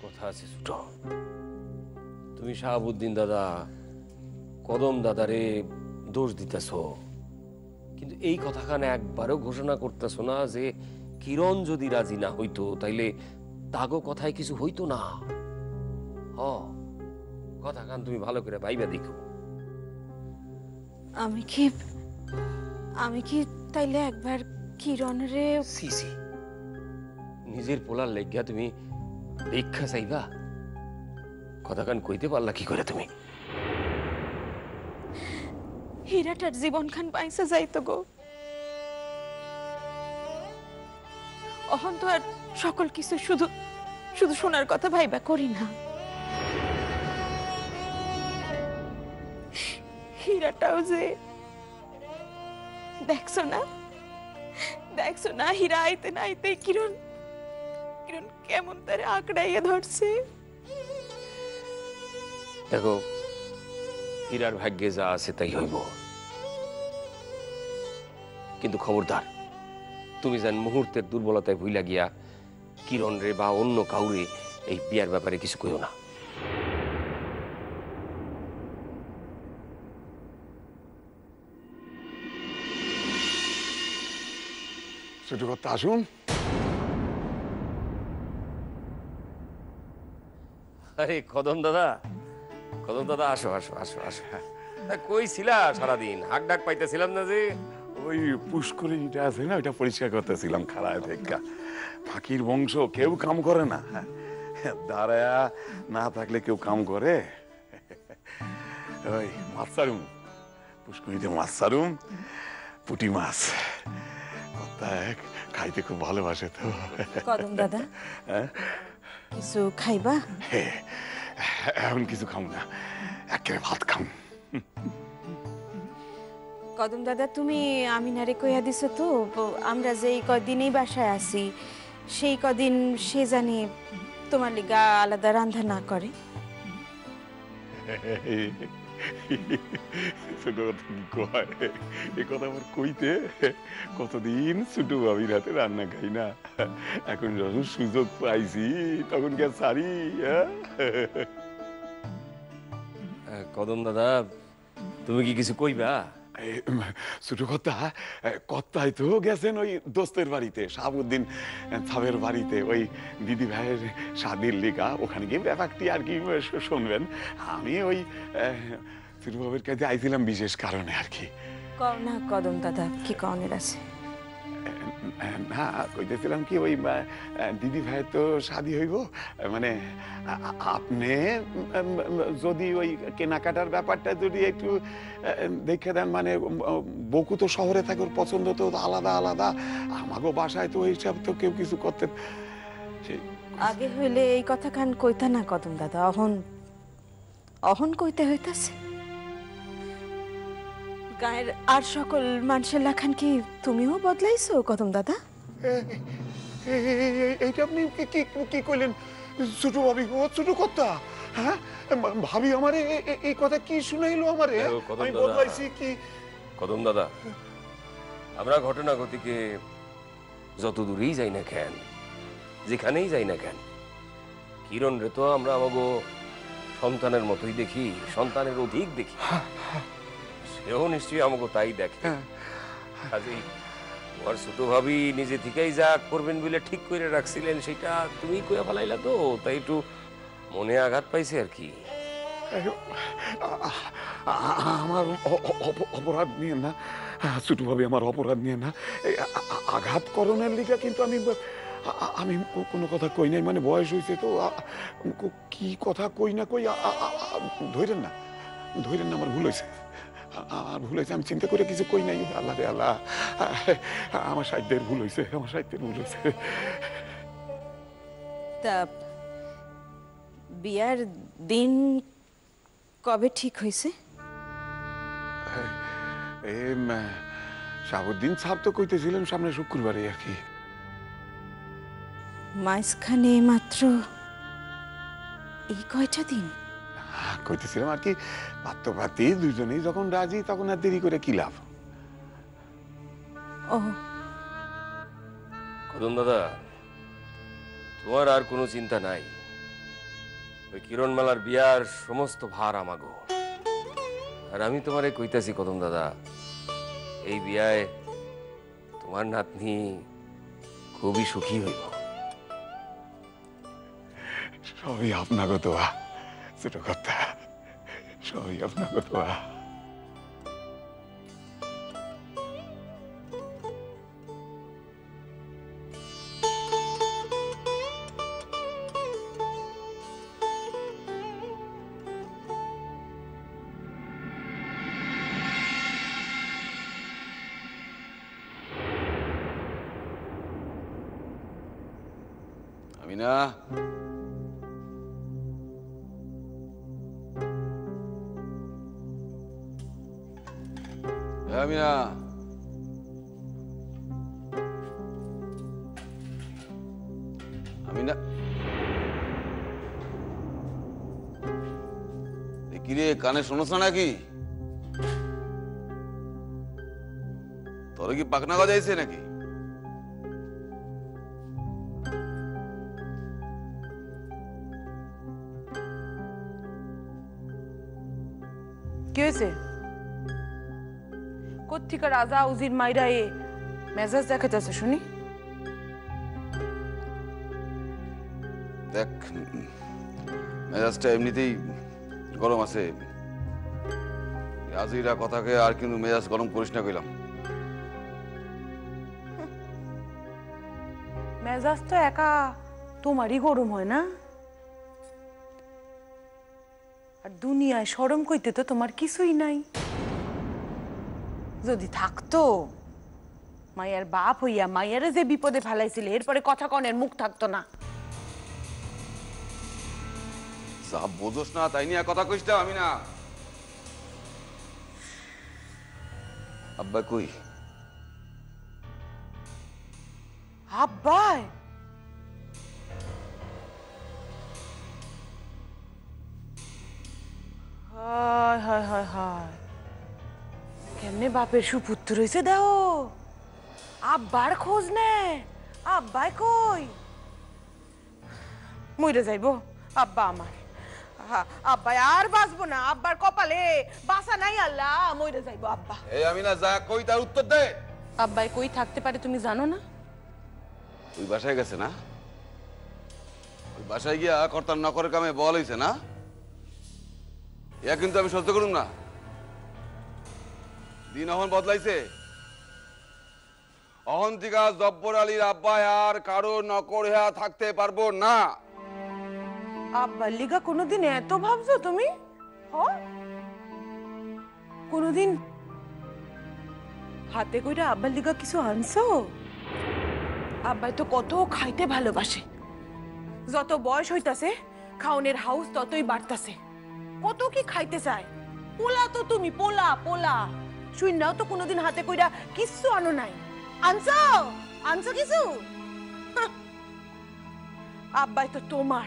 কথা আছে ছোট, তুমি শাহাবুদ্দিন দাদা কদম দাদারে দোষ দিতেছ, কিন্তু এই কথাখানে একবারও ঘোষণা করতেছো না যে কিরণ যদি রাজি না হইতো তাইলে তাগো কথায় কিছু হইতো না। হ, কথাখান তুমি ভালো করে ভাইবা দেখো। আমি কি তাইলে একবার কিরণরে সিসি নিজের পোলার লেগিয়া তুমি ভিক্ষা চাইবা? কথাখান কইতে পারলা কি করে তুমি? হীরাটার জীবনখান পাইসা যাইতো গো। অহন তো আর সকল কিছু শুধু শুধু শোনার কথা ভাইবা করি না। হীরাটাও যে দেখছো না হীরা আইতে না আইতে কিরণ কেমন তারে আঁকড়াইয়া ধরছে। দেখো, হীরার ভাগ্যে যা আছে তাই হইব, কিন্তু খবরদার তুমি যেন মুহূর্তের দুর্বলতায় ভুইলা গিয়া কিরণ রে বা অন্য কাউরে এই বিয়ার ব্যাপারে কিছু কইও না। ছোট কথা আসুন। আরে কদম দাদা আসো আসো আসো আসো। কই ছিলা সারাদিন? হাক ডাক পাইতেছিলাম না যে। ওই পুষ্করিণীটা আছে না, ওইটা পরিষ্কার করতেছিলাম খাড়ায় থেকে। ফাঁকির বংশ, কেউ কাম করে না, দাঁড়ায়া না থাকলে কেউ কাম করে? ওই মাছ ছাড়ুম, পুষ্করিণীতে মাছ ছাড়ুম, পুঁটি মাছ। কথা এক খাইতে খুব ভালোবাসে তো। কদম দাদা কিছু খাইবা? এখন কিছু খাম না, একেবারে ভাত খাম। কদম দাদা তুমি আমিনারে কইয়া দিছো তো আমরা যে এই কদিনই বাসায় আছি সেই কদিন সে জানি তোমার লিগা আলাদা রান্না না করে। ছোট কথা কি কয়, এ কথা আমার কইতে কতদিন ছোট ভাবির হাতে রান্না খাই না, এখন যখন সুযোগ পাইছি তখন কে সারি। কদম দাদা তুমি কি কিছু কইবা? ছোট কথা কত্তাই তো গেছেন ওই দোস্তের বাড়িতে, শাহাবুদ্দিন সাহেবের বাড়িতে, ওই দিদি ভাইয়ের শাদির লিগা। ওখানে গিয়ে ব্যাপারটি আর কি শুনবেন। আমি ওই ছোট বাবুর কাছে আইছিলাম বিশেষ কারণে আর কি। কও না কদম দাদা, কি কনের আছে? না, কইতেছিলাম কি ওই দিদি ভাইয়ের তো শাদি হইব, মানে আপনি যদি ওই কেনাকাটার ব্যাপারটা যদি একটু দেখে দেন, মানে বকু তো শহরে থাকে, ওর পছন্দ তো আলাদা আলাদা, আমাকেও বাসায় তো এইসব তো কেউ কিছু করতে। আগে হইলে এই কথা খান কইতা না কদম দাদা, অহন কইতে হইতাছে। গায়ের আর সকল মানুষের লাখান কি তুমিও বদলাইছো কদম দাদা? এইটা আপনি কি কইলেন ছোট ভাবি? ও ছোট কথা, হ্যাঁ ভাবি আমারে এই কথা কি শুনাইলো আমারে? আমি বদলাইছি কি? কদম দাদা, আমরা ঘটনা গতিকে যত দূরেই যাই না কেন, যেখানেই যাই না কেন, কিরণ রে তো আমরা আমাগো সন্তানের মতোই দেখি, সন্তানের অধিক দেখি। সেও নিশ্চয়ই আমাকে তাই দেখে। কাজেই তোমার ছোট ভাবি নিজে থেকেই যা করবেন বলে ঠিক করে রাখছিলেন, সেটা তুমি কইয়া ফেলাইলা তো, তাই একটু মনে আঘাত পাইছে আর কি। আমার অপরাধ নিয়ে না ছোট ভাবি, আমার অপরাধ নিয়ে না, আঘাত করণের লিগা কিন্তু আমি কোনো কথা কই নাই। মানে বয়স হয়েছে তো, কি কথা কই না কই ধরেন না আমার ভুল হয়েছে, ভুল হয়েছে। আমি চিন্তা করে কিছু কই নাই। আল্লাহ রে আল্লাহ, আমার সাহিত্যের ভুল হয়েছে, আমার সাহিত্যের ভুল হয়েছে। তা বিয়ার দিন কবে ঠিক হয়েছে? শাহাবুদ্দিন সাহেব তো কইতেছিলেন সামনে শুক্রবারে আর কি। মাঝখানে মাত্র এই কয়টা দিন? কইতেছিলাম আর কি, পাত্রপাতি দুজনেই যখন রাজি তখন আর দেরি করে কি লাভ। ও কদম দাদা, তোমার আর কোনো চিন্তা নাই। ওই কিরণমালার বিয়ার সমস্ত ভার আমাগো। আর আমি তোমারে কইতাছি কদম দাদা, এই বিয়ায় তোমার নাতনি খুবই সুখী হইব। সবই আপনাকে দোয়া ছোট কথা, সবই আপনাকে দোয়া। আমিনা, আমিনা, আমিনা, কিরে কানে শোনছ নাকি? তোর কি পাকনা গজাইছে নাকি? কি হয়েছে? কোত্থেকে রাজা উজির মাইরা এ মেজাজ দেখাতেছে শুনি? দেখ, মেজাজটা এমনিতেই গরম আছে। আজিরা কথাকে আর কিন্তু মেজাজ গরম করিস না কইলাম। মেজাজ তো একা তোমারই গরম হয় না? আর দুনিয়ায় শরম কইতে তো তোমার কিছুই নাই। যদি থাকতো, মায়ের বাপ হইয়া মায়ের যে বিপদে ফেলাইছিলে এরপরে কথা কনের মুখ থাকতো না। যা বোঝোস না তাই নিয়ে কথা কইস না। আমি না আব্বা কই? আব্বাই হায় হায় হায় হায়, কেমনে বাপের সুপুত্র হয়েছে দেও। আব্বার খোঁজ নে, আব্বাই কই? মইরে যাইবো আব্বা আমার। আব্বাই আর বাঁচবো না, আব্বার কপালে বাঁচা নাই। আল্লাহ, মইরে যাইবো আব্বা। এই আমি না যা কই তার উত্তর দে। আব্বাই কই থাকতে পারে তুমি জানো না? ওই বাসায় গেছে না? ওই বাসায় গিয়া কর্তার নকরের কামে বল হইছে না? ইয়া কিন্তু আমি সহ্য করুম না। দিন অহন বদলাইছে। অহন্তিকা জব্বর আলীর আব্বাই আর কারো নকর হইয়া থাকতে পারবো না। আব্বার লিগা কোনোদিন এত ভাবছো তুমি? কোনোদিন হাতে কইরা আব্বার লিগা কিছু আনছো? আব্বাই তো কত খাইতে ভালোবাসে। যত বয়স হইতাছে খাওনের হাউস ততই বাড়তাছে। কত কি খাইতে চায়। পোলা তো তুমি, পোলা পোলা শুইনাও তো কোনোদিন হাতে কইরা কিছু আনো নাই। আনছো? আনছো কিছু? আব্বাই তো তোমার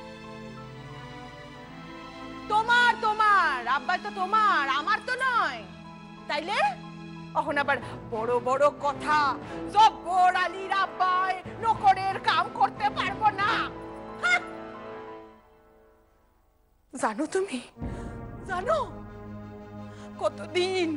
তোমার তোমার আব্বাই তো তোমার, আমার তো নয়। তাইলে এখন আবার বড় বড় কথা। জব্বর আলীর আব্বাই নকরের কাম করতে পারবো না। জানো তুমি, জানো কতদিন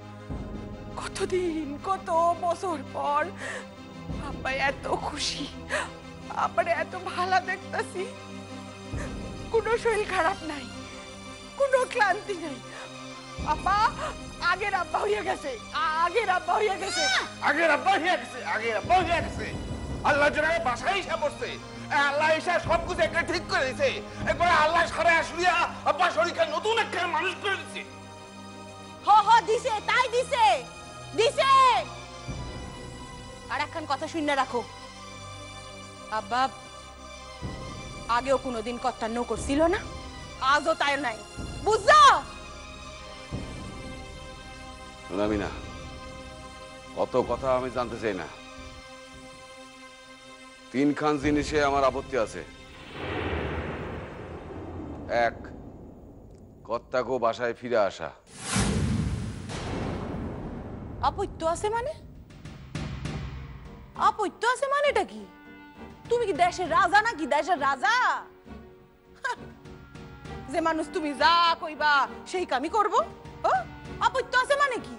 কতদিন কত বছর পর আব্বাই এত খুশি, আব্বারে এত ভালো দেখতাছি। কোনো শরীর খারাপ নাই, কোনো ক্লান্তি নাই। আব্বা আগের আব্বা হইয়া গেছে, আগের আব্বা হইয়া গেছে, আগের আব্বা হইয়া গেছে, আগের আব্বা হইয়া গেছে। আল্লাহ জনাবে বাসায় এসে পড়ছে। আল্লাহ এসে সবকিছু একটা ঠিক করে দিছে। একবার আল্লাহ সারা আসলিয়া আব্বা শরীরকে নতুন একটা মানুষ করে দিছে। হ হ দিছে, তাই দিছে দিছে। আর একখান কথা শুনে রাখো, আব্বা আগেও কোনোদিন কথা ন করছিল না, আজও তাই নাই, বুঝছো? শুনাবি না, কত কথা আমি জানতে চাই না। তিনখান জিনিসে আমার আপত্তি আছে। এক, কর্তাগো বাসায় ফিরে আসা। আপত্য আছে মানে? আপত্য আছে মানেটা কি? তুমি কি দেশের রাজা নাকি? দেশের রাজা যে মানুষ তুমি যা কইবা সেই কামই করবো? আপত্য আছে মানে কি?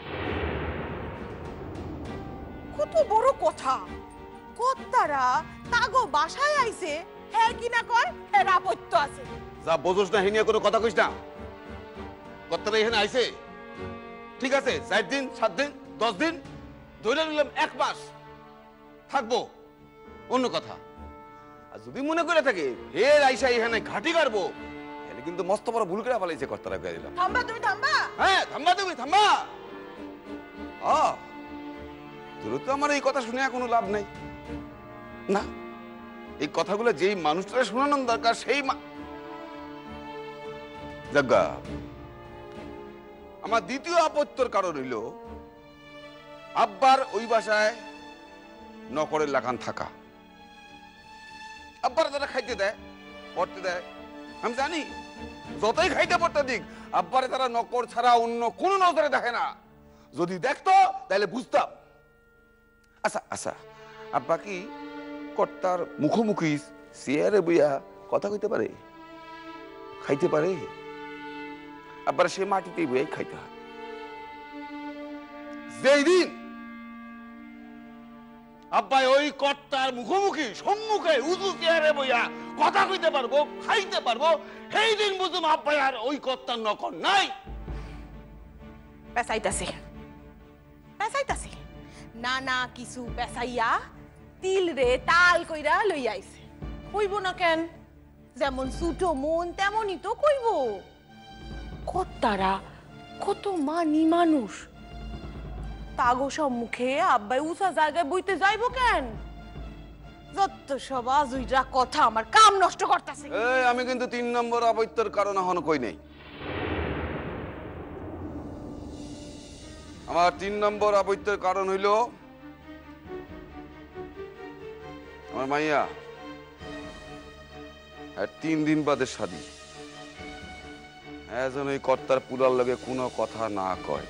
কত বড় কথা! কর্তারা তাগো বাসায় আইছে, হ্যাঁ কি না কয় এর আপত্য আছে। যা বোঝোস না হিনিয়া কোনো কথা কইস না। কর্তারা এখানে আইছে, ঠিক আছে, 4 দিন 7 দিন 10 দিন ধরে নিলাম 1 মাস থাকবো, অন্য কথা। আর যদি মনে করে থাকে ফের আইসা এখানে ঘাটি কাটবো, তাহলে কিন্তু মস্ত বড় ভুল করে ফেলাইছে কর্তারা কয়ে দিলাম। থামবা তুমি, থামবা। হ্যাঁ থামবা তুমি, থামবা। তোর তো আমার এই কথা শুনে কোনো লাভ নেই না। এই কথাগুলো যেই মানুষটাকে শোনানোর দরকার সেই জাগা। আমার দ্বিতীয় আপত্তির কারণ হইল আব্বার ওই বাসায় নকরের লাগান থাকা। আব্বার যারা খাইতে দেয় পড়তে দেয়, আমি জানি যতই খাইতে পড়তে দিক আব্বারে তারা নকর ছাড়া অন্য কোন নজরে দেখে না। যদি দেখতো তাহলে বুঝতাম। আচ্ছা আচ্ছা, আব্বা কি কর্তার মুখোমুখি চেয়ারে বইয়া কথা কইতে পারে, খাইতে পারে? আব্বার সে মাটিতেই বইয়াই খাইতে হয়। যেই দিন আব্বাই ওই কর্তার মুখোমুখি সম্মুখে উঁচু চেয়ারে বইয়া কথা কইতে পারবো, খাইতে পারবো, সেই দিন বুঝুম আব্বাই আর ওই কর্তার নকর নাই। পেঁচাইতাছে পেঁচাইতাছে না না কিছু পেঁচাইয়া তিল রে তাল কইরা লই আইছে। কইব না কেন? যেমন ছুটো মন তেমনই তো কইব। কর্তারা কত মানি মানুষ, তাগো সম্মুখে আব্বাই উঁচা জায়গায় বইতে যাইব কেন? যত সব আজুইরা কথা আমার কাম নষ্ট করতেছে। আমি কিন্তু 3 নম্বর অবৈত্যর কারণ এখনো কই নাই। আমার 3 নম্বর অবৈত্যর কারণ হইল আমার মাইয়া আর 3 দিন বাদে শাদী। যেন এই কর্তার পুরার লগে কোনো কথা না কয়।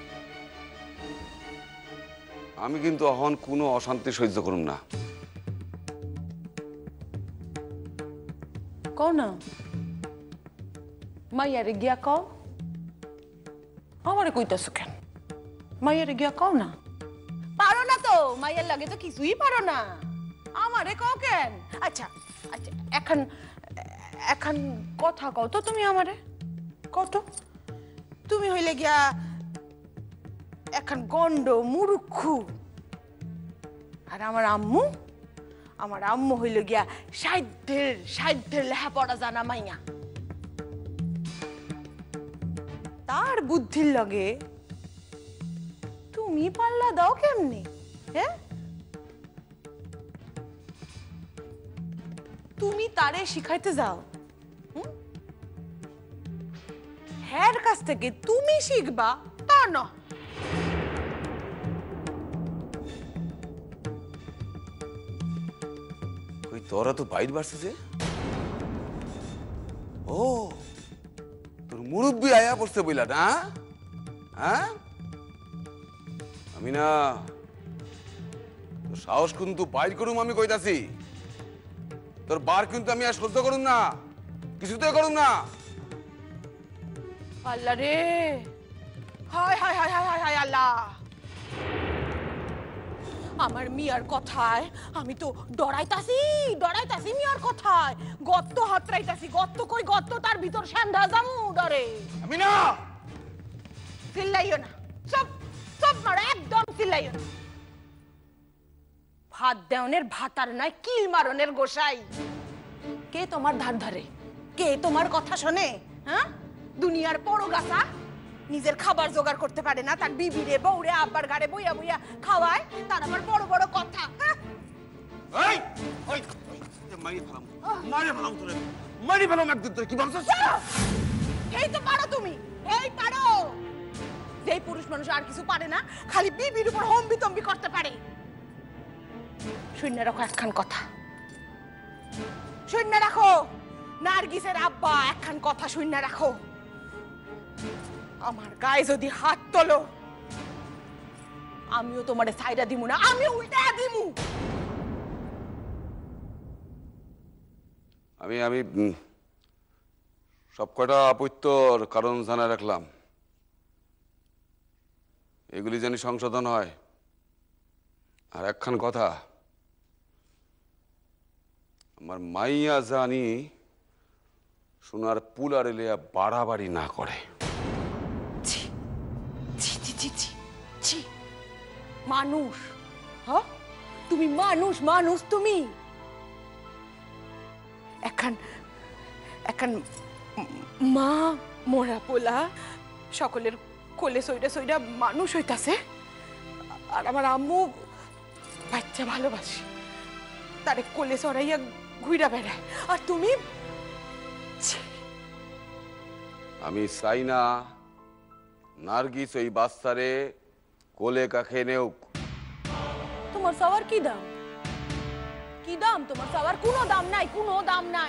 আমি কিন্তু এখন কোনো অশান্তি সহ্য করুম না। কও না মাইয়ারে গিয়া কও। আমারে কইতাছো কেন? মাইয়ারে গিয়া কও না। পারো না তো, মাইয়ার লাগে তো কিছুই পারো না, আমারে কও কেন? আচ্ছা আচ্ছা, এখন কথা কও তো তুমি আমারে, কত তুমি হইলে গিয়া এখন গন্ড মুরুক্ষু, আর আমার আম্মু হইল গিয়া সাধ্যের লেখাপড়া জানা মাইয়া। তার বুদ্ধির লগে তুমি পাল্লা দাও কেমনে? হ্যাঁ, তুমি তারে শিখাইতে যাও, হ্যার কাছ থেকে তুমি শিখবা তা না। তোরা তো বাইর বাড়ছে যে, ও তোর মুরব্বী আয়া পড়ছে বইলা না? হ্যাঁ, আমি না তোর সাহস কিন্তু বাইর করুম, আমি কইতাছি। তোর বার কিন্তু আমি আর সহ্য করুম না, কিছুতে করুম না। আল্লাহ রে, হায় হায় হায় হায় হায় আল্লাহ, আমার মিয়ার কথায় আমি তো ডরাইতাছি মিয়ার কথায়। গত্ত হাতরাইতাছি, গত্ত কই গত্ত, তার ভিতর সন্ধ্যা জামু ডরে। আমি না চিল্লাইও না, চুপ চুপ মারো, একদম চিল্লাইও না। ভাত দেওনের ভাতার নাই, কিল মারনের গোসাই। কে তোমার ধার ধরে? কে তোমার কথা শোনে? হ্যাঁ, দুনিয়ার বড় গাছা নিজের খাবার জোগাড় করতে পারে না, তার বিবিরে বউরে আব্বার গাড়ে বইয়া বইয়া খাওয়ায়, তার আবার বড় বড় কথা। এই তো পারো তুমি, এই পারো। যেই পুরুষ মানুষ আর কিছু পারে না, খালি বিবির উপর হম্বি তম্বি করতে পারে। শূন্য রাখো একখান কথা, শূন্য রাখো। নার্গিসের আব্বা একখান কথা শূন্য রাখো, আমার গায়ে যদি হাত তোলো আমিও তোমারে ছাইরা দিমু না, আমিও উল্টা দিমু। আমি সব কয়টা আপত্তর কারণ জানা রাখলাম, এগুলি যেন সংশোধন হয়। আর একখান কথা, আমার মাইয়া জানি সোনার পুলার এলিয়া বাড়াবাড়ি না করে। ছি ছি ছি ছি ছি ছি, মানুষ, হ তুমি মানুষ, মানুষ তুমি এখন এখন মা মোরা পোলা সকলের কোলে সইরা সইরা মানুষ হইতাছে, আর আমার আম্মু বাচ্চা ভালোবাসি তারে কোলে সরাইয়া ঘুইরা বেড়ায়, আর তুমি ছি। আমি চাই না নার্গিস ওই বাচ্চারে কোলে কাখে নেউক। তোমার সাওয়ার কি দাম? কি দাম তোমার সাওয়ার? কোনো দাম নাই, কোনো দাম নাই।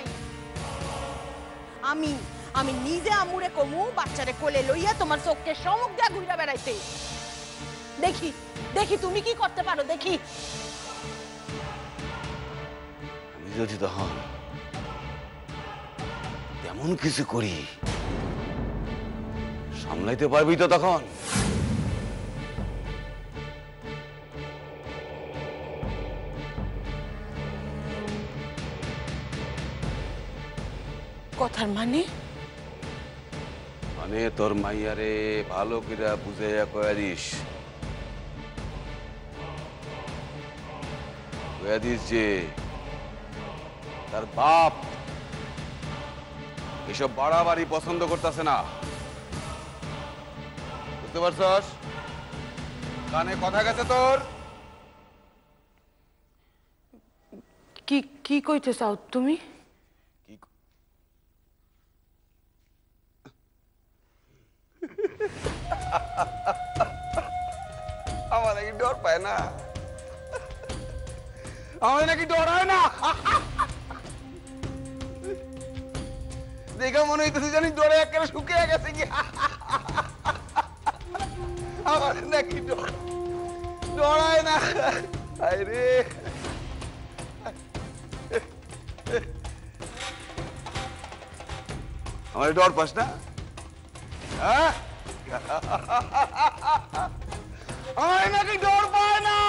আমি আমি নিজে আমুরে কমু বাচ্চারে কোলে লইয়া তোমার চোখকে সমুখ দিয়া ঘুরে বেড়াইতে। দেখি দেখি তুমি কি করতে পারো, দেখি। আমি যদি তখন তেমন কিছু করি, সামলাইতে পারবি তো তখন? কথার মানে? মানে তোর মাইয়ারে ভালো করে বুঝাইয়া কয়া দিস, কয়া দিস যে তার বাপ এসব বাড়াবাড়ি পছন্দ করতেছে না। বুঝতে পারছস? কানে কথা গেছে তোর? কি কি কইতে চাও তুমি? আমার নাকি ডর পায় না, আমার নাকি ডর হয় না। দেখা মনে হইতেছে জানি ডরে একেবারে শুকিয়ে গেছে কি। আমার নাকি ডরায় না। আরে আমার ডর পাস না? হ্যাঁ, আমার নাকি ডর পায় না।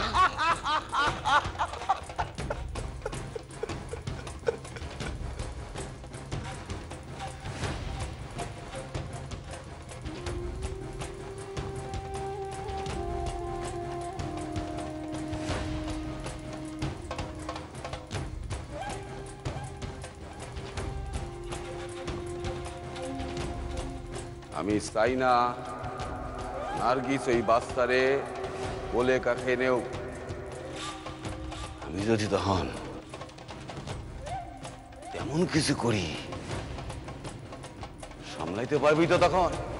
আমি চাই না নার্গিস ওই বাচ্চারে কোলে কাখে নেও। আমি যদি তখন তেমন কিছু করি, সামলাইতে পারবি তো তখন?